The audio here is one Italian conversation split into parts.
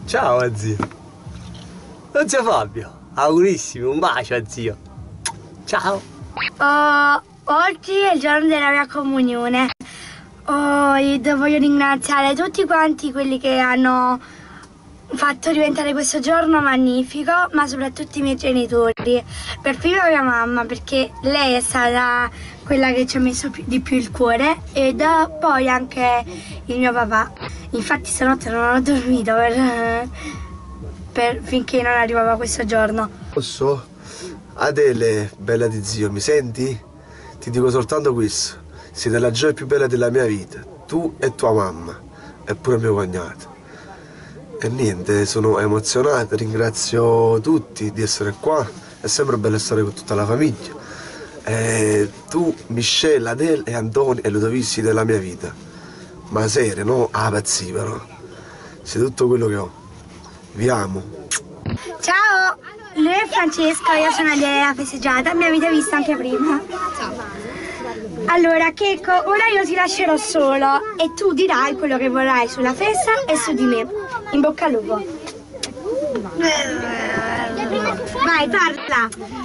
Ciao zio. Non zio Fabio, augurissimi, un bacio zio. Ciao. Oggi è il giorno della mia comunione. Io voglio ringraziare tutti quanti quelli che hanno fatto diventare questo giorno magnifico, ma soprattutto i miei genitori. Per prima mia mamma, perché lei è stata quella che ci ha messo di più il cuore, e poi anche il mio papà. Infatti stanotte non ho dormito finché non arrivava questo giorno. Posso? Adele, bella di zio, mi senti? Ti dico soltanto questo. Siete la gioia più bella della mia vita. Tu e tua mamma. E pure mio cognato. E niente, sono emozionato. Ringrazio tutti di essere qua. È sempre bello stare con tutta la famiglia. E tu, Michelle, Adele e Antonio e Ludovici della mia vita. Ma serio, no? Ah, pazzi però. Sei tutto quello che ho. Vi amo. Ciao! Lui è Francesco, io sono Adele, la festeggiata, mi avete visto anche prima. Ciao. Allora, Checco, ora io ti lascerò solo e tu dirai quello che vorrai sulla festa e su di me. In bocca al lupo. Vai, parla.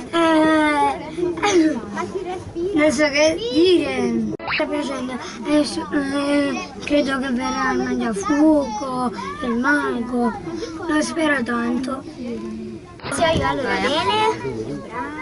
Non so che dire. Sta piacendo. Credo che verrà il mangiafuoco, il mago. Lo spero tanto. Sì, io allora Adele.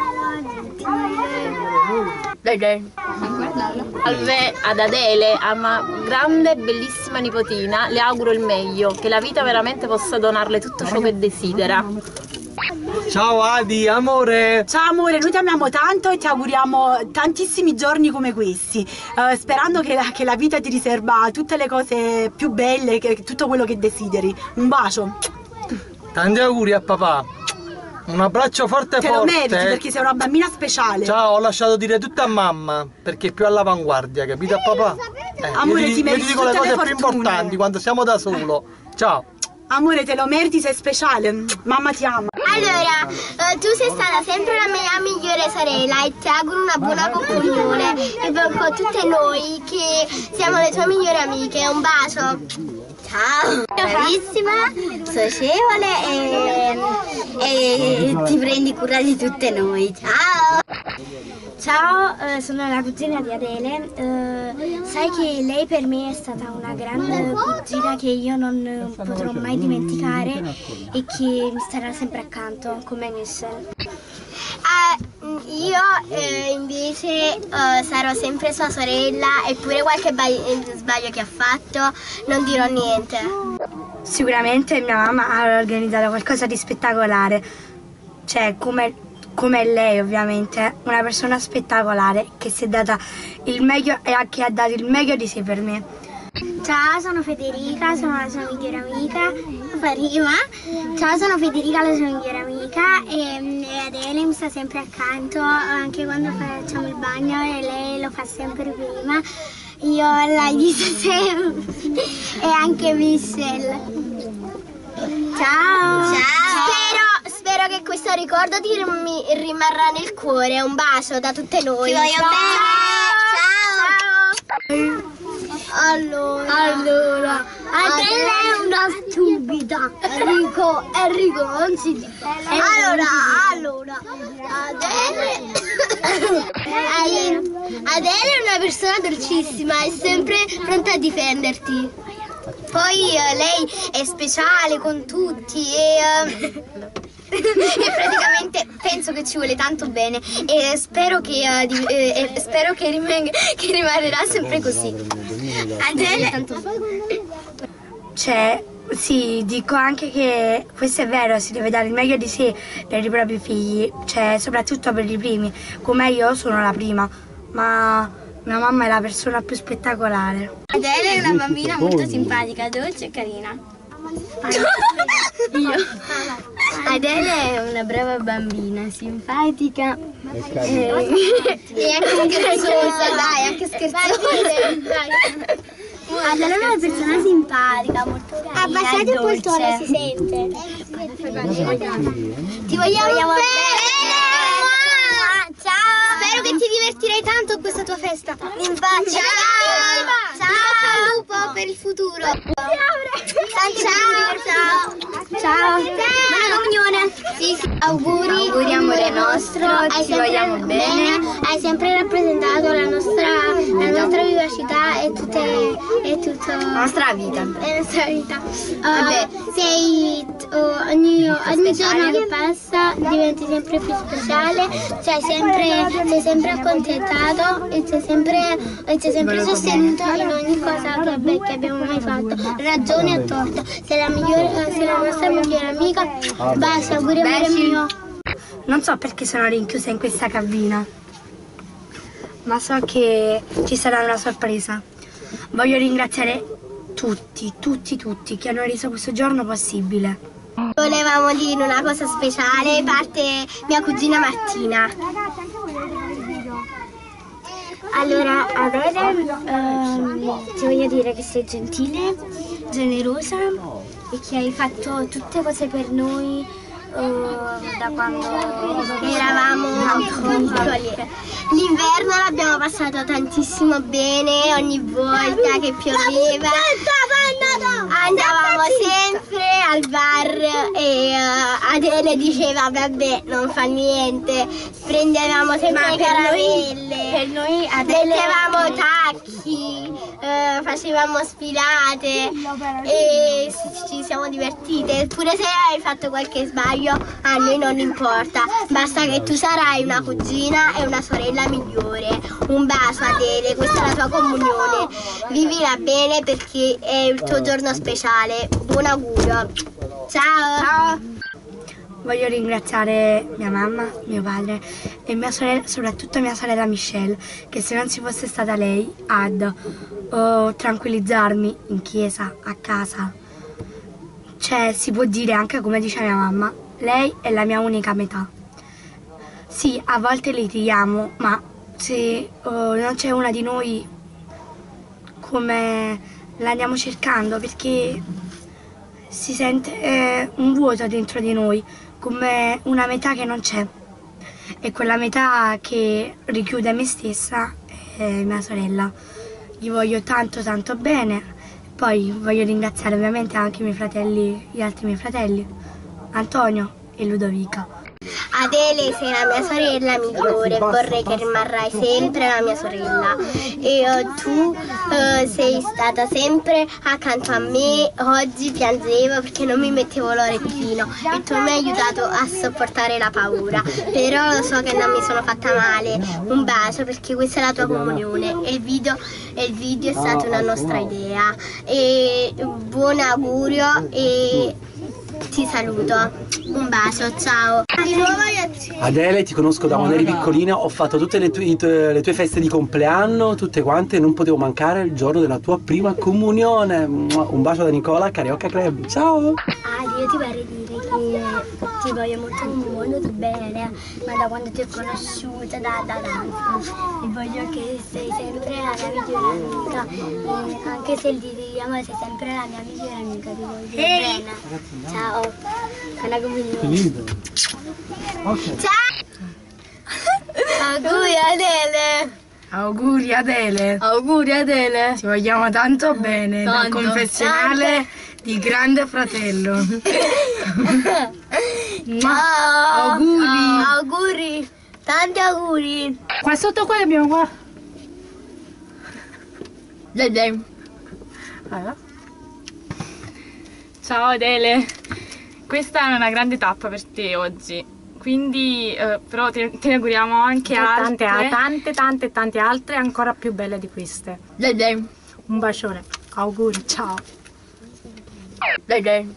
Ad Adele, a una grande e bellissima nipotina, le auguro il meglio, che la vita veramente possa donarle tutto ciò che desidera. Ciao Adi, amore. Ciao amore, noi ti amiamo tanto e ti auguriamo tantissimi giorni come questi, sperando che la vita ti riserva tutte le cose più belle, tutto quello che desideri. Un bacio. Tanti auguri a papà. Un abbraccio forte Te forte. lo meriti perché sei una bambina speciale. Ciao, ho lasciato dire tutto a mamma perché è più all'avanguardia, capito a papà? Amore, ti meriti io ti dico le tutte cose le più fortune. importanti quando siamo da solo. Ciao. Amore, te lo meriti, sei speciale. Mamma ti ama. Allora, tu sei stata sempre la mia migliore sorella e ti auguro una buona comunione e con tutte noi che siamo le tue migliori amiche. Un bacio. Ciao, bravissima, socievole e ti prendi cura di tutte noi. Ciao. Ciao, sono la cugina di Adele. Sai che lei per me è stata una grande cugina che io non potrò mai dimenticare e che mi starà sempre accanto come Michelle. Io invece sarò sempre sua sorella, eppure qualche sbaglio che ha fatto non dirò niente. Sicuramente mia mamma ha organizzato qualcosa di spettacolare, cioè come lei ovviamente, una persona spettacolare che si è data il meglio e che ha dato il meglio di sé per me. Ciao, sono Federica, sono la sua migliore amica. Prima. Ciao, sono Federica, la sua migliore amica e Adele mi sta sempre accanto anche quando facciamo il bagno e lei lo fa sempre prima. Io la aiuto sempre e anche Michelle. Ciao! Ciao! Spero che questo ricordo ti rimarrà nel cuore. Un bacio da tutte noi. Ti voglio bene! Ciao! Allora, Adele è una stupida. Enrico, non si dice. Allora, Adele è una persona dolcissima, è sempre pronta a difenderti. Poi lei è speciale con tutti e praticamente penso che ci vuole tanto bene e spero che rimarrà sempre così. Adele sì, dico anche che questo è vero, si deve dare il meglio di sé per i propri figli, cioè soprattutto per i primi, come io sono la prima, ma mia mamma è la persona più spettacolare. Adele è una bambina molto simpatica, dolce e carina. Io. Adele è una brava bambina, simpatica e anche scherzosa, dai, anche scherzosa. Adele è una persona simpatica, molto carina. Abbassate un po' il tono, si sente. Ti vogliamo bene! Ciao! Spero che ti divertirai tanto a questa tua festa. In pace. Ciao! Ciao! Al lupo per il futuro. Ciao! Ciao! Sì, auguri amore nostro, ti vogliamo bene, hai sempre rappresentato la nostra vivacità e tutta La nostra vita. Vabbè, ogni giorno che passa diventi sempre più speciale, sei sempre accontentato e ci hai sempre sostenuto in ogni cosa che abbiamo mai fatto, ragione e torto. Sei la nostra migliore amica. Baci, auguri amore mio. Non so perché sono rinchiusa in questa cabina, ma so che ci sarà una sorpresa. Voglio ringraziare tutti che hanno reso questo giorno possibile. Volevamo dire una cosa speciale, parte mia cugina Martina. Allora, Adele, ti voglio dire che sei gentile, generosa e che hai fatto tutte cose per noi da quando eravamo piccoli. L'inverno l'abbiamo passato tantissimo bene, ogni volta che pioveva andavamo sempre al bar e Adele diceva vabbè non fa niente, prendevamo sempre caramelle, Per noi mettevamo tacchi, facevamo sfilate e ci siamo divertite, pure se hai fatto qualche sbaglio a noi non importa, basta che tu sarai una cugina e una sorella migliore. Un bacio Adele, questa è la tua comunione, vivila bene perché è il tuo giorno speciale, buon augurio, ciao! voglio ringraziare mia mamma, mio padre e mia sorella, soprattutto mia sorella Michelle, che se non ci fosse stata lei ad tranquillizzarmi in chiesa, a casa, cioè si può dire anche come dice mia mamma, lei è la mia unica metà. Sì, a volte litighiamo, ma se non c'è una di noi, come la andiamo cercando, perché si sente un vuoto dentro di noi, come una metà che non c'è. E quella metà che richiude me stessa è mia sorella. Gli voglio tanto bene. Poi voglio ringraziare ovviamente anche i miei fratelli, gli altri miei fratelli, Antonio e Ludovica. Adele, sei la mia sorella migliore, vorrei che rimarrai sempre la mia sorella e tu sei stata sempre accanto a me. Oggi piangevo perché non mi mettevo l'orecchino e tu mi hai aiutato a sopportare la paura, però lo so che non mi sono fatta male. Un bacio perché questa è la tua comunione e il video è stata una nostra idea e buon augurio e ti saluto. Un bacio, ciao. Di nuovo Adele, ti conosco da quando eri piccolina, ho fatto tutte le tue feste di compleanno, tutte quante, non potevo mancare il giorno della tua prima comunione. Un bacio da Nicola, Carioca Club, ciao! Io ti vorrei dire che ti voglio molto bene, ma da quando ti ho conosciuta da tanto e voglio che sei sempre la mia migliore amica e anche se litighiamo sei sempre la mia migliore amica, ti voglio dire bene. Ciao, buona comunione. Okay. Ciao! Auguri Adele! Auguri Adele! Auguri Adele! Ti vogliamo tanto bene, dal Tanto. confessionale di Grande Fratello. Ciao! Auguri! Auguri! Tanti auguri! Qua sotto qua abbiamo qua. Ciao Adele, questa è una grande tappa per te oggi, quindi però te ne auguriamo anche Tante altre ancora più belle di queste. Un bacione, auguri, ciao. Dove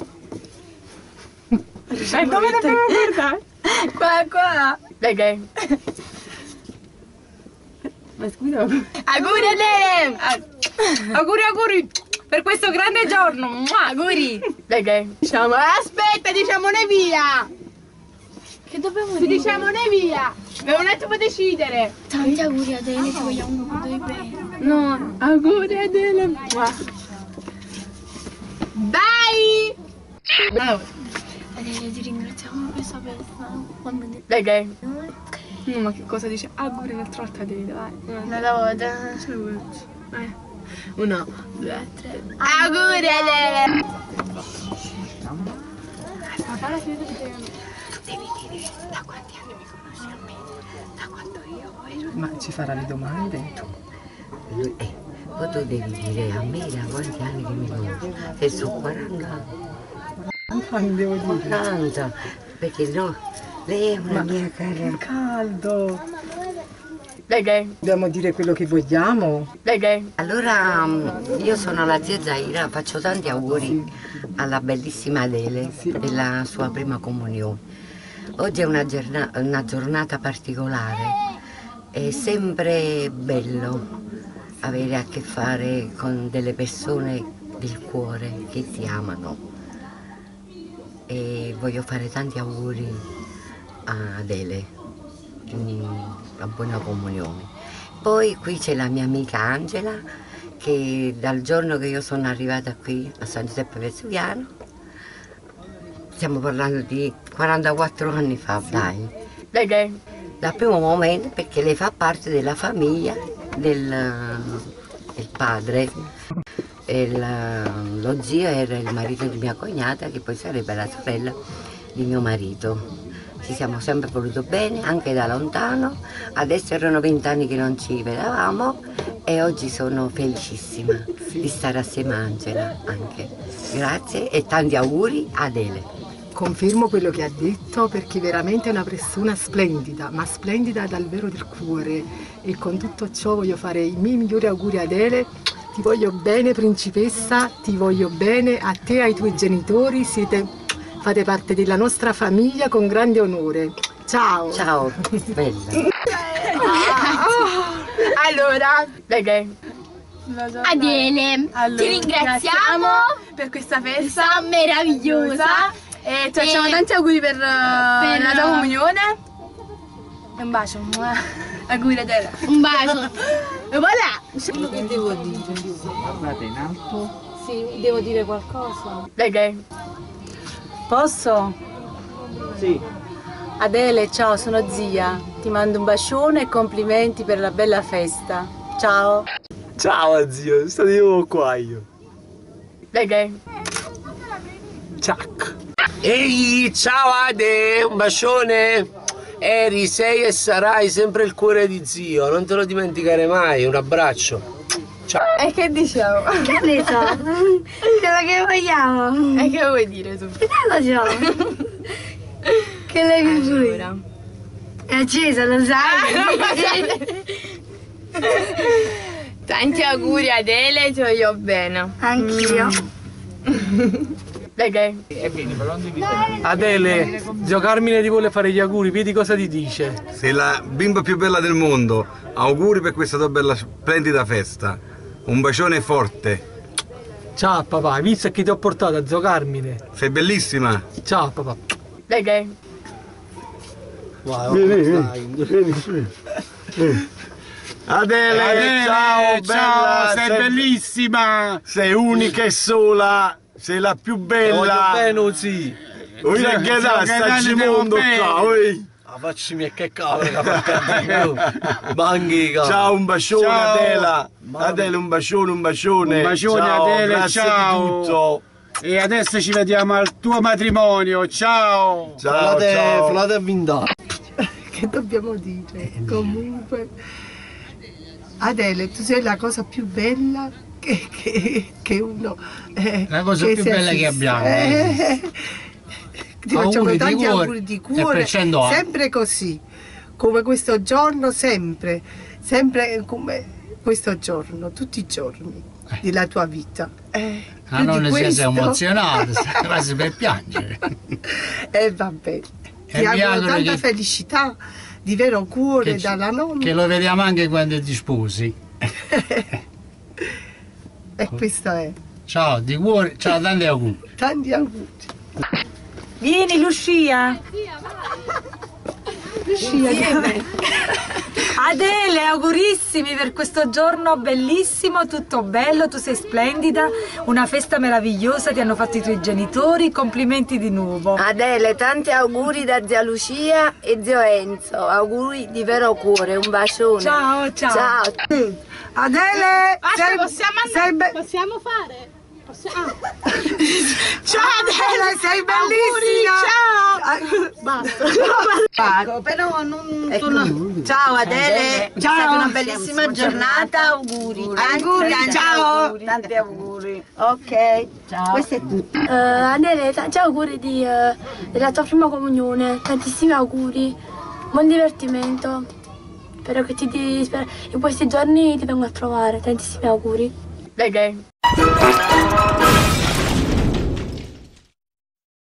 dobbiamo guardare? Qua. Ma scusa. Auguri Adele! Auguri per questo grande giorno. Auguri. Diciamo, aspetta, diciamone via! Che dobbiamo Ti diciamone via! Devo un attimo decidere! Tanti auguri Adele, ti vogliamo molto bene. No, auguri Adele! Dai! Adele, ti ringraziamo per questa festa. Dai. No, ma che cosa dice? Auguri un'altra volta Adele, dai. Una volta. Uno, due, tre. Auguri Adele! devi dire da quanti anni mi conosci a me, da quando io ero. Ma ci farà le domande? Poi tu devi dire a me da quanti anni che mi conosci. Se sono 40 anni. Non devo dire. 40, perché no, lei è una mia cara. Caldo. Dobbiamo dire quello che vogliamo. Allora, io sono la zia Zaira, faccio tanti auguri alla bellissima Adele della sua prima comunione. Oggi è una giornata particolare, è sempre bello avere a che fare con delle persone del cuore che ti amano. E voglio fare tanti auguri a Adele. Una buona comunione. Poi qui c'è la mia amica Angela che dal giorno che io sono arrivata qui a San Giuseppe Vesuviano, stiamo parlando di 44 anni fa, dai. Dal primo momento, perché lei fa parte della famiglia del padre. Lo zio era il marito di mia cognata, che poi sarebbe la sorella di mio marito. Ci siamo sempre voluto bene, anche da lontano. Adesso erano 20 anni che non ci vedevamo e oggi sono felicissima di stare assieme a Angela anche. Grazie e tanti auguri a Adele. Confermo quello che ha detto, perché veramente è una persona splendida, ma splendida dal vero del cuore. E con tutto ciò voglio fare i miei migliori auguri a Adele. Ti voglio bene, principessa, ti voglio bene a te e ai tuoi genitori. Fate parte della nostra famiglia con grande onore. Ciao! Ciao, bella! Allora, Adele, ti ringraziamo per questa festa meravigliosa e ti facciamo tanti auguri per la tua comunione. E un bacio. Auguri Adele. Un bacio. E voilà! Quello che devo dire? Guardate in alto. Sì, devo dire qualcosa. Posso? Sì. Adele, ciao, sono zia. Ti mando un bacione e complimenti per la bella festa. Ciao. Ciao zio, sto di nuovo qua io. Ciac. Ehi, ciao Ade, un bacione. Eri, sei e sarai sempre il cuore di zio, non te lo dimenticare mai, un abbraccio. Ciao. E che diciamo? Che ne so? Quello che vogliamo. E che vuoi dire tu? Non lo so. Che l'hai piaciuta? È accesa, lo sai? Tanti auguri Adele, ti voglio bene. Anch'io. Adele, zio Carmine ti vuole fare gli auguri, vedi cosa ti dice? Sei la bimba più bella del mondo. Auguri per questa tua bella, splendida festa. Un bacione forte. Ciao papà, hai visto che ti ho portato a zio Carmine? Sei bellissima. Ciao papà. Adele, ciao, bella, sei bellissima. Sei unica e sola. Sei la più bella. Bene, sì. Vuoi che da sta mondo qua, oi? Facci che cavolo. Banchica. Ciao, un bacione Ciao. Adela. Adele, un bacione, un bacione. Un bacione ciao, Adele, grazie ciao. di tutto. E adesso ci vediamo al tuo matrimonio. Ciao. Ciao, ciao. Flate a vindare. Che dobbiamo dire? Comunque, Adele, tu sei la cosa più bella che uno. La cosa più bella che abbiamo. Ti facciamo Auguri tanti di cuore auguri di e cuore, per 100 anni. sempre così, come questo giorno, sempre come questo giorno, tutti i giorni della tua vita. Ma non ne siete emozionati, quasi per piangere. E vabbè, ti mi auguro auguro tanta che- felicità, di vero cuore dalla nonna. Che lo vediamo anche quando ti sposi. E questo è. Ciao, di cuore, ciao, tanti auguri. Tanti auguri. Vieni Lucia. Adele, augurissimi per questo giorno bellissimo, tutto bello, tu sei splendida, una festa meravigliosa, ti hanno fatto i tuoi genitori, complimenti di nuovo. Adele, tanti auguri da zia Lucia e zio Enzo. Auguri di vero cuore, un bacione. Ciao, ciao. Ciao. Adele, Possiamo fare? Ciao Adele, sei bellissima! Basta. Ecco, però non sono... Ciao Adele, è stata una bellissima giornata, auguri. Auguri, ciao! Tanti auguri. Ok, ciao. Questo è tutto. Adele, tanti auguri della tua prima comunione, tantissimi auguri, buon divertimento. Spero che in questi giorni ti vengo a trovare, tantissimi auguri. Dai.